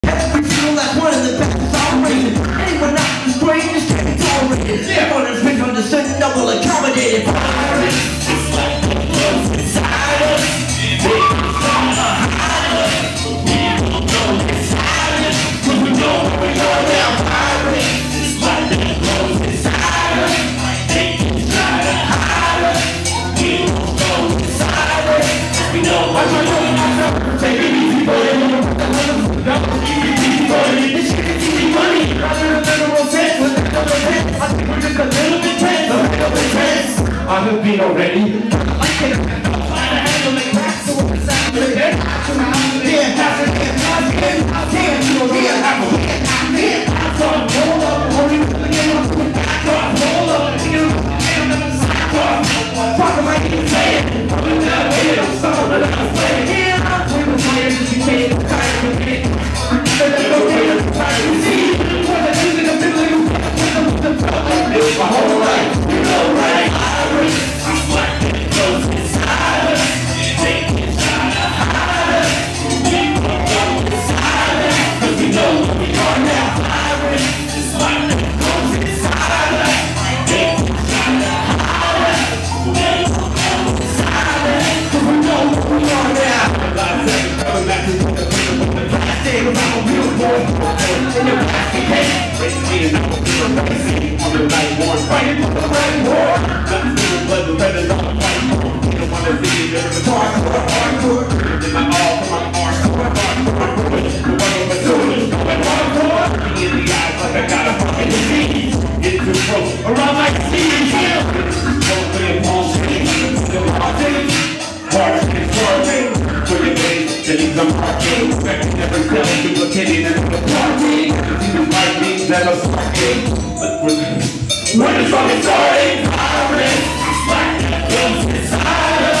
Every single last one in the back is operated. Anyone not in the brain is getting tolerated. Everyone is misunderstood, no will accommodate it. It's like the blood's inside us. They can try to hide us. We don't know inside us. Cause we know we are now pirates. It's like the blood's inside us. They can try to hide us. We don't know inside us. We know what we're doing. Take it easy, boy. This shit is easy money. Rather than literal sense with another hit. I think we're just a little bit tense. A little bit tense. I have been already. I can't handle the crack, so what's the sound of it? Yeah, pass it, my whole life, you know, right? I'm black and it goes inside us. They can try to hide us. We won't go inside us. Cause we know who we are now. Pirates. It's like that goes inside us. They can try to hide us. They won't go inside us. Cause we know who we are now. Coming back to the plastic. I'm a real boy. In your plastic case. Basically, I'm a real boy. On the night war, fighting for the right war. Nothing to the blood, the feathers on the fight for. You don't wanna see it, you're the hardcore, hardcore. Did my all for my hardcore, hardcore. The one of my doing, going hardcore. Me in the eyes like I got a fucking disease. Get too close, around like Stevie Hill. Don't play a ball shit, still haunting. Hard shit, charging. For your days, then he's a marking. Expecting every cell, duplicating into the party. Cause he was like me, never fucking. When it's fucking starting, pirates, it's like that goes inside us.